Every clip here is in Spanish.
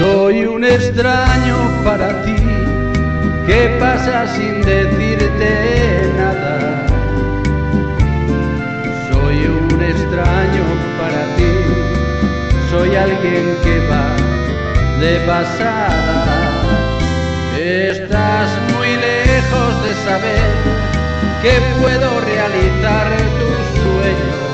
Soy un extraño para ti, que pasa sin decirte nada. Soy un extraño para ti, soy alguien que va de pasada. Estás muy lejos de saber que puedo realizar tus sueños.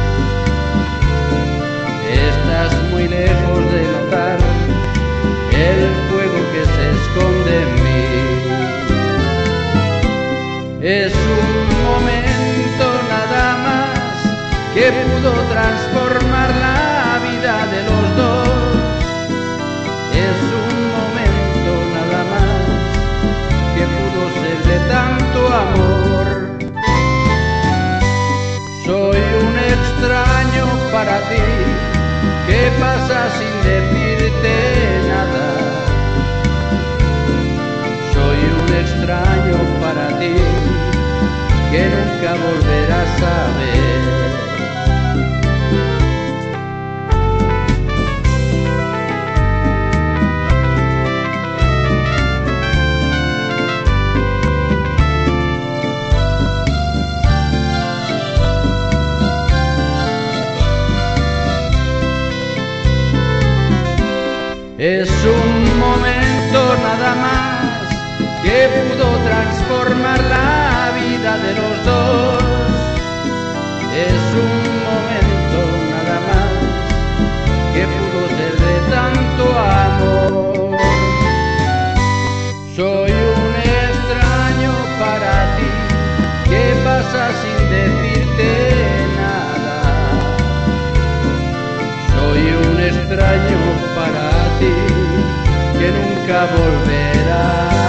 Estás muy lejos de notar el fuego que se esconde en mí. Es un momento nada más que pudo transformar la vida de los dos. Es un momento nada más que pudo ser de tanto amor. Soy un extraño para ti, que pasa sin decirte nada. Soy un extraño para ti, que nunca volverás a ver. Es un momento nada más que pudo transformar la vida de los dos. Es un momento nada más que pudo ser de tanto amor. Soy un extraño para ti, que pasa sin decirte nada. Soy un extraño para ti, que nunca volverá.